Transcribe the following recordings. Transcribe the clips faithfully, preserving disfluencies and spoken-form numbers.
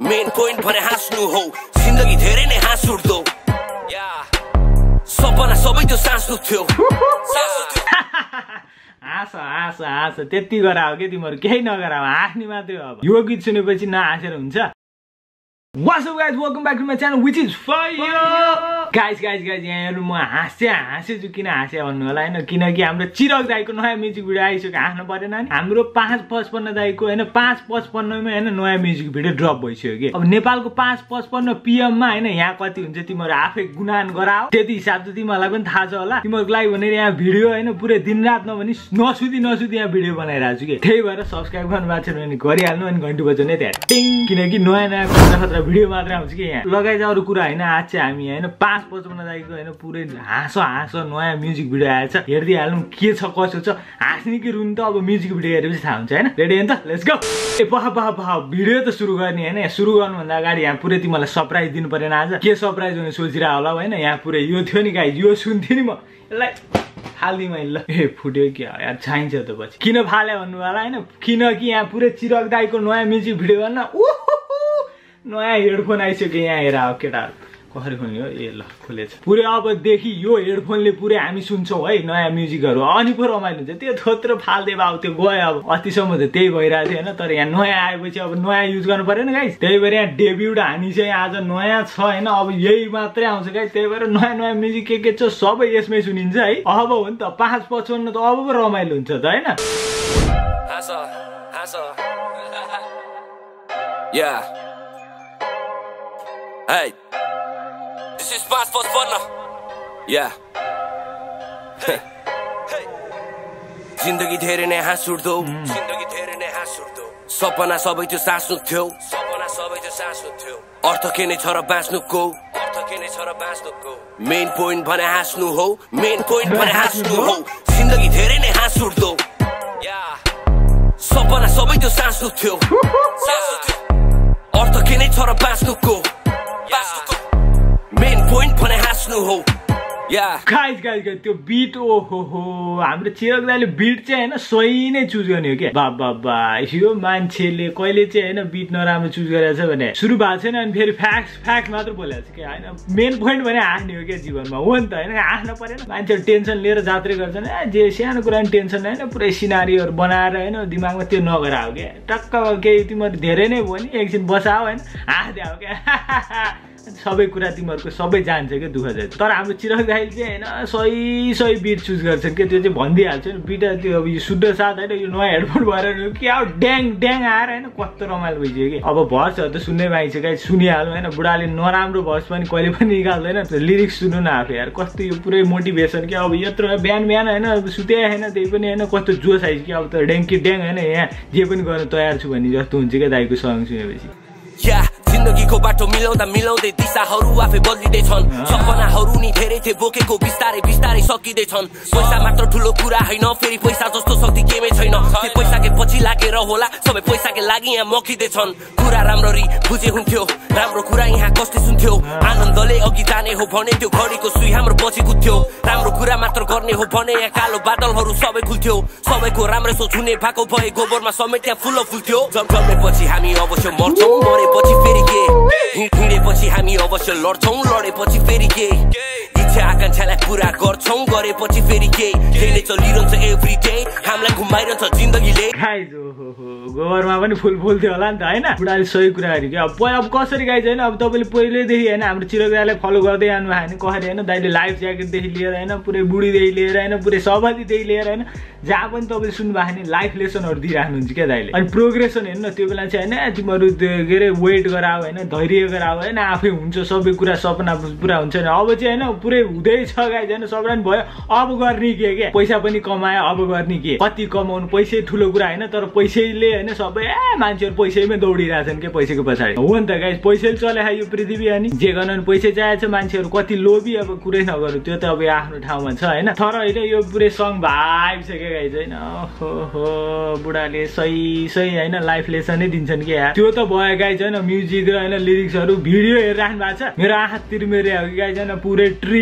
Main point भने हाँस्नु हो जिन्दगी धेरै नै हाँस उठ्दो सपना सबै त्यो सास उठ्थ्यो हाँस हाँस हाँस त्यति गराओ के तिमीहरू केही नगराओ हाँस्ने मात्रै हो अब यो गीत सुनेपछि नहाँसेर हुन्छ What's up guys, welcome back to my channel which is fire guys guys guys यहाँ हेर्नु म हाँस्या हाँसेछु किन हाँस्या भन्नु होला हैन किनकि हाम्रो चिरक दाइको नयाँ म्युजिक भिडियो आइसक्यो हाँस्नु परेन नि हाम्रो पाँच पचपन्न दाइको हैन पाँच पचपन्न मा हैन नयाँ म्युजिक भिडियो ड्रप भइसक्यो के अब नेपालको पाँच पचपन्न पीएम मा हैन यहाँ कति हुन्छ तिमीहरू आफै गुनान गराओ त्यति हिसाबले तिमीहरूलाई पनि थाहा छ होला तिमीहरूको लागि भनेर यहाँ भिडियो हैन पुरै दिनरात नभनी नसुती नसुती यहाँ भिडियो बनाइराछु के त्यही भएर सब्स्क्राइब गर्नु भएको छैन भने गरिहाल्नु अनि घण्टी बजाउने त्यहाँ टिङ किनकि नयाँ नयाँ खतरा खतरा भिडियो मात्र आउँछ कि यहाँ लगाइ अरू कुरा हैन आज चाहिँ हामी हैन पाँच पचपन्न दाइको हैन पुरै हाँस हाँस नयाँ म्युजिक भिडियो आएछ हेर्दै हाल्नु के छ कसो छ हाँस्ने कि रुन त अब म्युजिक भिडियो हेरेपछि थाहा हुन्छ हैन रेडी हैन त लेट्स गो ए पहा पहा पहा भिडियो त सुरु गर्ने हैन सुरु गर्नुभन्दा अगाडि यहाँ पुरै तिमीलाई सरप्राइज दिनु परेन आज के सरप्राइज हुने सोचिरा होला हैन यहाँ पुरै यो थियो नि गाइस यो सुन्थे नि म यसलाई फाल्दी मैले ल ए फुट्यो कि यार चाहिन्छ त पछि किन फाले भन्नु होला हैन किनकि यहाँ पुरै चिरक दाइको नयाँ म्युजिक भिडियो गर्न नयाँ हेडफोन आइसक्यो यहाँ हेर अब केटाहरू कसरी खोल्ने हो ए ल खोलेछ पुरै अबदेखि यो हेडफोनले पुरै हामी सुन्छौँ है नयाँ म्युजिकहरू अनि पो रमाइलो हुन्छ त्यो थोत्रो फाल्दे बाउ त्यो गयो अब अतिसम्म त त्यही भइरहेको थियो होइन तर यहाँ नयाँ आएपछि अब नयाँ युज गर्नु परेन गाइस त्यही भएर यहाँ डेब्युट हामी चाहिँ आज नयाँ छ होइन अब यही मात्रै आउँछ गाइस त्यही भएर नयाँ नयाँ म्युजिक के के छ सबै यसमै सुनिन्छ है अब हो नि त पाँच पचपन्न त अब पो रमाइलो हुन्छ त होइन हासा हासा या Hey, this is Pass Post Partner. Yeah. Hey, hey. जिन्दगी धेरै नै हाँस उठ्दो जिन्दगी धेरै नै हाँस उठ्दो सपना सबै त्यो सास उठ्थ्यो सपना सबै त्यो सास उठ्थ्यो अर्थ के नै छ र बाँच्नुको अर्थ के नै छ र बाँच्नुको मेन पोइन्ट भने हाँस्नु हो मेन पोइन्ट भने हाँस्नु हो जिन्दगी धेरै नै हाँस उठ्दो सपना सबै त्यो सास उठ्थ्यो सास उठ्थ्यो अर्थ के नै छ र बाँच्नुको मेन पोइन्ट भने हाँस्नु हो गाइस गाइस गाइस त्यो बिट ओ हो हो हाम्रो चिरक दाइले बिट चाहिँ हैन सही नै चुज गर्ने हो के बा बा बा यो मान्छेले कहिले चाहिँ हैन बिट नराम्रो चुज गरेछ भने सुरु भएको छैन अनि फेरि फ्याक्ट फ्याक्ट मात्र बोलेछ के हैन मेन पोइन्ट भने हाँस्ने हो के जीवनमा हो नि त हैन हाँस्न परेन मान्छेले टेन्सन लिएर जात्रै गर्छन् ए जे सानो कुरा नि टेन्सन हैन पुरै सिनारीहरु बनाएर हैन दिमागमा त्यो नगराओ के टक्क केही तिमीहरु धेरै नै भयो नि एकछिन बसाओ हैन हाँस्दै आओ के सबै कुरा तिमीहरुको सबै जान्छ के दुःख चाहिँ तर हाम्रो चिरक दाइले चाहिँ हैन सही सही बिट चुज गर्छन् के त्यो चाहिँ भन्दिहाल्छ नि बिट त्यो अब यो शुद्ध साथ हैन यो नयाँ हेडफोन भएर के आउ ड्याङ ड्याङ आएर हैन कस्तो रमाइलो भइसक्यो कि अब भर्सहरु त सुन्नै पाइन्छ गाइ सुनिहाल्नु हैन बुढाले नराम्रो भर्स पनि कहिले पनि निकाल्दैन लिरिक्स सुन्नु न आफै यार कस्तो यो पुरै मोटिभेसन के अब यत्रो बिहान बिहान हैन सुते हैन त्यही पनि हैन कस्तो जोस आइछ कि अब त ड्याङकी ड्याङ हैन यहाँ जे पनि गर्न तयार छु भन्ने जस्तो हुन्छ के दाइको सङ सुनेपछि या जिन्दगीको बाटो मिलाउँदा मिलाउँदै दिशाहरू आफै बदलिँदै छन् सपनाहरू नि धेरै थिए बोकेको बिस्तारै बिस्तारै सकिँदै छन् पैसा मात्र ठुलो कुरा हैन फेरि पैसा जस्तो शक्ति केमै छैन त्यो पैसाकै पछि लागेर होला सबै पैसाकै लागि यहाँ मकिँदै छन् कुरा राम्ररी बुझे हुन्थ्यो राम्रो कुरा यहाँ कसले सुन्थ्यो आनन्दले अघि जाने हो भने त्यो घडीको सुई हाम्रो पछि कुद्थ्यो राम्रो कुरा मात्र गर्ने हो भने यहाँ कालो बादलहरू सबै खुल्थ्यो सबैको राम्रो सोच हुने भएको भए गोबरमा समेत त्यहाँ फुल फुल्थ्यो जन्मेपछि हामी अवश्य मर्छौँ मरेपछि फेरि के हिँडेपछि हामी अवश्य लड्छौँ लडेपछि फेरि के इच्छा आकांक्षालाई पुरा गर्छौँ गरेपछि फेरि के त्यही नै चलिरहन्छ एभ्री डे हामीलाई घुमाइरहन्छ जिन्दगीले गाइज ओहो गोबरमा पनि फुल फुल्थ्यो होला नि त हैन बुढाले सही कुरा गरे के अब अब कसरी गाइज हैन अब तपाईले पहिलेदेखि हैन हाम्रो चिरक दाइलाई फलो गर्दै आउनु भयो भने कसरी हैन दाइले लाइफ ज्याकेट देखि लिएर हैन पुरै बुढीदेखि लिएर हैन पुरै सबैदेखि लिएर हैन जहाँ पनि तपाईले सुन्नु भयो भने लाइफ लेसनहरु दिइराख्नुहुन्छ के दाइले अनि प्रोग्रेसन हेर्नु त्यो बेला चाहिँ हैन तिमीहरु के रे वेट गराओ हैन धैर्य गराओ हैन आफै हुन्छ सबै कुरा सपना पुरा हुन्छ नि अब चाहिँ हैन पुरै हुँदै छ गाइज हैन सबैलाई भयो अब गर्ने के के पैसा पनि कमाए अब गर्ने के कति कमाउनु पैसै ठुलो कुरा हैन तर पैसैले हैन सबै ए मान्छेहरु पैसैमै दौडिरहेछन् के पैसाको पछाडी हो नि त गाइज पैसैले चलाए यो पृथ्वी अनि जे गर्न पैसा चाहिन्छ मान्छेहरु कति लोभी अब कुरै नगरौ त्यो त अब आफ्नो ठाउँमा छ हैन तर हैन यो पुरै सङ भाइब छ के गाइज हैन ओहो हो बुढाले सही सही हैन लाइफ लेसन नै दिन्छन् के यार त्यो त भयो गाइज हैन म्युजिक र हैन लिरिक्सहरु भिडियो हेरिराख्नु भएको छ मेरो आँखा तिरमिरे हो गाइज हैन पुरै ट्रिपमै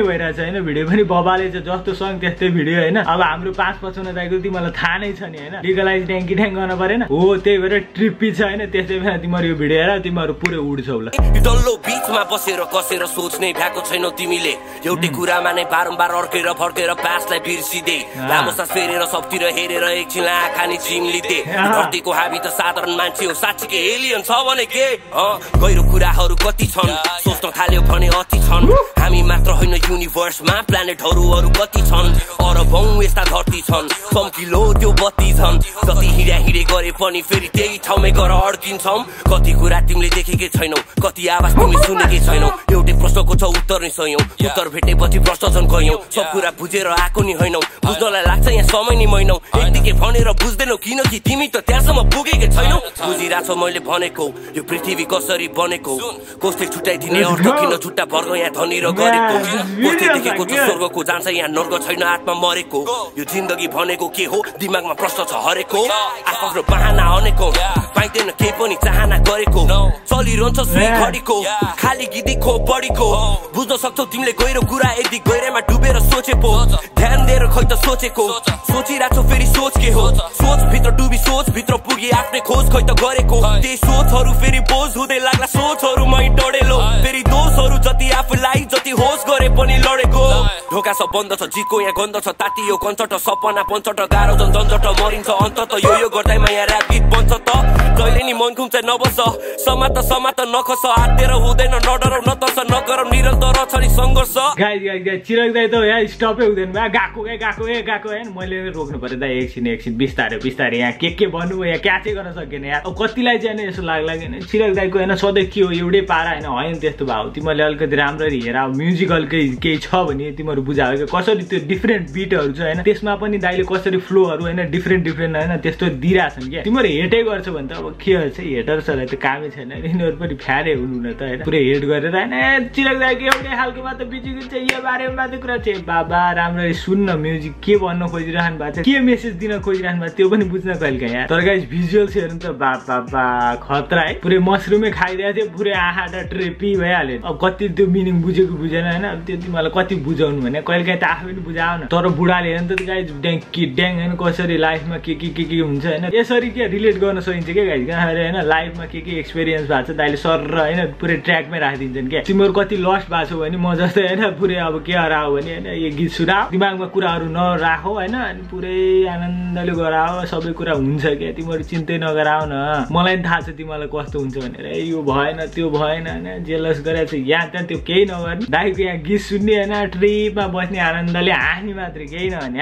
भइरहेछ हैन भिडियो पनि बबाले छ जस्तो सङ त्यस्तै भिडियो हैन अब हाम्रो पाँच पचपन्न दाइको तिमीलाई थाहा नै छ नि हैन लिगलाइज ट्याङ्की ट्याङ गर्न परेन हो त्यही भएर ट्रिप्पी छ हैन त्यसै बेला तिम्रो यो भिडियो हेर तिमीहरु पुरै उड्छौ ल डल्लो बीचमा बसेर कसेर सोच्ने भ्याएको छैनौ तिमीले एउटै कुरामा नै बारम्बार अर्केर फर्केर पासलाई बिर्सिदे लामो सास फेरेर सबतिर हेरेर एकछिन आँखा नि चिम्लिदे धरतीको हामी त साधारण मान्छे हो साँच्चीकै एलियन छ भने के गहिरो कुराहरू कति छन् सोच्न थाल्यो भने अति छन् हामी मात्र होइन युनिभर्समा प्लानेटहरू अरू कति छन् अरबौं यस्ता धरती छन् चम्किलो त्यो बत्ती छन् जति हिँडा हिँडे गरे पनि फेरि त्यही ठाउँमै गएर अड्किन्छौँ कति कुरा तिमीले देखेकै छैनौ कति आवाज तिमीले सुनेकै छैनौ एउटै प्रश्नको छ उत्तर नै सयौं उत्तर भेटेपछि प्रश्न झन् गयौं सब कुरा बुझेर आएको नि होइनौ बुझ्नलाई लाग्छ यहाँ समय नि महिनौ यतिकै भनेर बुझ्दैनौ किनकि तिमी त त्यहाँसम्म पुगेकै छैनौ बुझिरहेछ मैले भनेको यो पृथ्वी कसरी बनेको कसले छुट्याइदिने अर्थ किन छुट्टा वर्ग यहाँ धनी र गरेको कसले देखेको छ स्वर्गको जान्छ यहाँ नर्क छैन आत्मा मरेको यो जिन्दगी भनेको के हो दिमागमा प्रश्न छ हरेको आफ्नो बहाना अनेकौं पाइँदैन केही पनि चाहना गरेको चलिरहन्छ सुई घडीको खाली गिदीको बढीको बुझ्न सक्छौ तिमीले गहिरो कुरा यदि गहिरामा डुबेर सोचे पो ध्यान दिएर खै त सोचेको सोचिरहेछौ फेरि सोच के हो सोच भित्र डुबी सोच भित्र पुगी आफ्नै खोज खै त गरेको त्यही सोचहरू फेरि बोझ हुँदै लाग्ला सोचहरू मै डढेलो फेरि दोषहरू जति आफूलाई जति होस गरे पनि लडेको ढोका सब बन्द छ जिको यहाँ गन्ध छ तातियो कञ्चट सपना पञ्चट गाह्रो झन् झन्झट मरिन्छ अन्तत यो यो गर्दैमा यहाँ ऱ्याप गीत बन्छ त जहिले नि मन खुम्चा नबस समात समात नखस हातेर हुँदैन नडरौ नतर्स नगरौ निरन्तर छ नि संघर्ष गाइस गाइस गाइस चिराग दाइ त यहाँ स्टपै हुँदैन बा गाको ए गाको ए गाको हैन मैले रोक्नु पर्यो दाइ एकछिन एकछिन बिस्तारै बिस्तारै यहाँ के के भन्नु यहाँ क्याचै गर्न सकेन यार अब कतिलाई चाहिँ हैन यसो लाग्ला हैन चिराग दाइको हैन सधैँ के हो एउटै पारा हैन हैन त्यस्तो भाउ तिमीले अलिकति राम्ररी हेर अब म्युजिकलकै केही छ भने तिमीहरु बुझायो कसरी त्यो डिफरेन्ट बिटहरु छ हैन त्यसमा पनि दाइले कसरी फ्लोहरु हैन डिफरेन्ट डिफरेन्ट हैन त्यस्तो दिइराछन् के तिमीहरु हेटै गर्छ भने त अब के छ हेटरसहरुलाई त कामै छैन यिनीहरु पनि फ्यारे हुनु न त हैन पुरै हेट गरेर हैन चिराग दाइको एउटै खालको मात्र बिजुको चाहिँ यो बारेमा मात्र कुरा चाहिँ बाबा राम्ररी सुन्न म्युजिक के भन्न खोजिरहनु भएको छ के मेसेज दिन खोजिरहनु भएको त्यो पनि बुझ्न कहिलेका यार तर गाइस भिजुअल्स हेर्नु त बा बाबा खतरा है पुरै मसरुमै खाइरहेको थियो पुरै आँखा ट्रेपी भइहाल्यो अब कति त्यो मिनिङ बुझेको बुझेन हैन अब त्यो तिमीलाई कति बुझाउनु भने कहिलेकाहीँ त आफै पनि बुझाउ न तर बुढाले हेर्नु त गाइस ड्याङ कि ड्याङ हैन कसरी लाइफमा के के के के हुन्छ हैन यसरी के रिलेट गर्न सकिन्छ के गाइस हैन लाइफमा के के एक्सपिरियन्स भएको छ दाइले सर र हैन पुरै ट्र्याकमै राखिदिन्छन् के तिमीहरु कति लस्ट भएको छौ भने म जस्तै हैन पुरै अब के हरायो भने हैन यो गीत सुनाऊ दिमागमा कुराहरु नराखौ हैन अनि पुरै आनन्दले गराओ सबै कुरा हुन्छ के तिमीहरु चिन्तै नगराउ न मलाई पनि थाहा छ तिमीलाई कस्तो हुन्छ भनेर यो भएन त्यो भएन हैन जेलस गरेछ यहाँ त त्यो केही नगर्ने दाइको यहाँ गीत सुन्ने हैन ट्रिपमा बस्ने आनन्दले हाँस्ने मात्रै केही नभने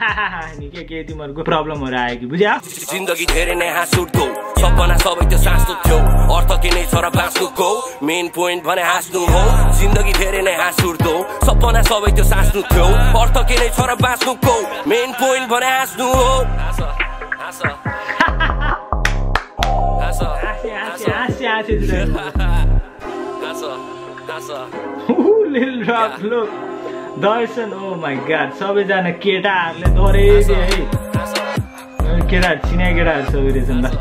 नि के के तिमीहरुको प्रब्लमहरु आयो कि बुझ्यौ जिन्दगी धेरै नै हाँस उठ्दो सपना सबै त्यो साँच्चो थियो अर्थ के नै छ र बाँच्नुको मेन पोइन्ट भने हाँस्नु हो जिन्दगी धेरै नै हाँस उठ्दो सपना सबै त्यो साँच्नु थियो अर्थ के नै छ र बाँच्नुको मेन पोइन्ट भने हाँस्नु हो हाँस हाँस हाँस हाँस हाँस लिल रक लुक दर्शन ओ माय गॉड सबैजना केटाहरूले धरे है केटाहरू चिने केटाहरू सबै रहेछन् ल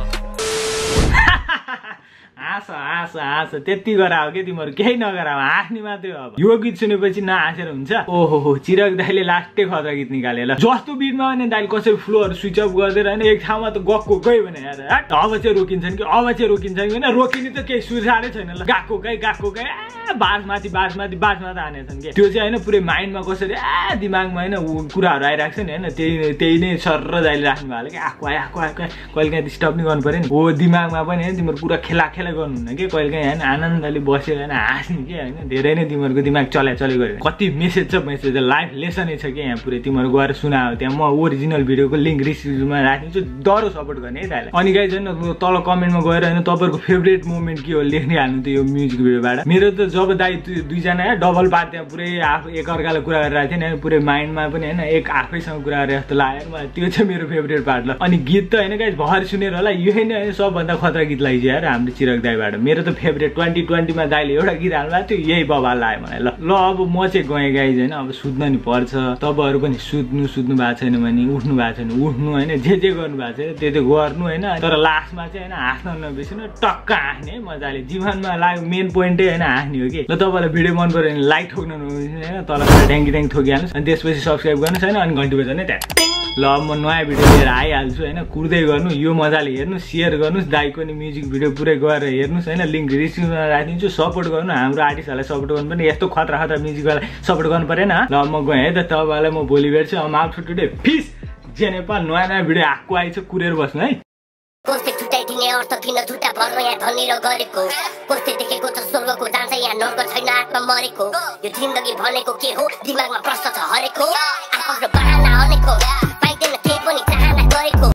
हाँस हाँस हाँस त्यति गराओ के तिमीहरु केही नगराओ हाँस्ने मात्रै हो अब यो गीत सुनेपछि नहाँसेर हुन्छ ओहो हो चिराग दाइले लास्टै खतरा गीत निकाले ल जस्तो बिटमा भने दाइले कसरी फ्लोहरु स्विच अफ गर्दै हैन एक ठाउँमा त गएको गयो भने यार अब चाहिँ रोकिन्छन् कि अब चाहिँ रोकिन्छन् कि हैन रोकिने त केही सुधारै छैन ल गएको गए गएको गए बासमाथि बासमाथि बासमा त हानेछन् के त्यो चाहिँ हैन पुरै माइन्डमा कसरी आ दिमागमा हैन कुराहरु आइराख्छ नि हैन त्यही त्यही नै सरर दाइले राख्नु भयो के आको आको आको कहिलेकाहीँ स्टप नि गर्नु पर्यो नि हो दिमागमा पनि हैन तिम्रो पुरा खेला खेला गर्नुहुन्न के कहिलेकाहीँ हैन आनन्दले बसेर हैन हाँस्ने के हैन धेरै नै तिमीहरुको दिमाग चल्या चले गर्यो कति मेसेज छ मेसेज लाइफ लेसनै छ के यहाँ पुरै तिमीहरु गएर सुनाओ त्यहाँ म ओरिजिनल भिडियोको लिंक डिस्क्रिप्सनमा राखिदिन्छु डरो सपोर्ट गर्ने है दाइलाई अनि गाइस हैन तल कमेन्टमा गएर हैन तपाईहरुको फेभरेट मोमेन्ट के हो लेख्ने हाल्नु त यो म्युजिक भिडियोबाट मेरो त जब दाइ दुई जना डबल पार्ट त्यहाँ पुरै आफू एक अर्कालाई कुरा गरिरहेको थिएँ नि पुरै माइन्डमा पनि हैन एक आफैसँग कुरा गरे जस्तो लाग्यो मलाई त्यो चाहिँ मेरो फेभरेट पार्ट ल अनि गीत त हैन गाइस भर सुनेर होला यो नै सबभन्दा खतरा गीत लाग्यो यार हाम्रो चिराग दाइ दाइबाट मेरो त फेभरेट ट्वेन्टी ट्वेन्टीमा दाइले एउटा गीत हाल्नु भएको थियो यही बवाल लाग्यो मलाई ल ल अब म चाहिँ गएँ गाइज होइन अब सुत्न नि पर्छ तपाईँहरू पनि सुत्नु सुत्नु भएको छैन भने उठ्नु भएको छैन उठ्नु होइन जे जे गर्नु भएको छैन त्यो त्यो गर्नु होइन तर लास्टमा चाहिँ होइन हाँस्न नबिर्सिनु टक्क हाँस्ने मजाले जीवनमा लाग्यो मेन पोइन्टै होइन हाँस्ने हो कि ल तपाईँलाई भिडियो मन पऱ्यो भने लाइक ठोक्नु नबिर्सिनु होइन तल ट्याङ्की ट्याङ्की ठोकिहाल्नुहोस् अनि त्यसपछि सब्सक्राइब गर्नुहोस् होइन अनि घन्टी बजाउने त्यहाँ ल अब म नयाँ भिडियो लिएर आइहाल्छु होइन कुर्दै गर्नु यो मजाले हेर्नु सेयर गर्नुहोस् दाइको नि म्युजिक भिडियो पुरै गएर हेर्नुहोस् होइन लिङ्क डिस्क्रिप्सनमा राखिदिन्छु सपोर्ट गर्नु हाम्रो आर्टिस्टहरूलाई सपोर्ट गर्नु पनि यस्तो खतरा खतरा म्युजिकलाई सपोर्ट गर्नु परेन ल म गएँ है त तपाईँलाई म भोलि भेट्छु अब आउट टुडे फिस जे नेपाल नयाँ नयाँ भिडियो आएको आइछ कुरेर बस्नु है कोस्ते छुट्याइदिने अर्थ किन झुटा भर्न यहाँ धनी र गरेको कोस्ते देखेको छ स्वर्गको जान्छ यहाँ नर्क छैन आत्मा मरेको यो जिन्दगी भनेको के हो दिमागमा प्रश्न छ हरेको आफू बहाना हरेको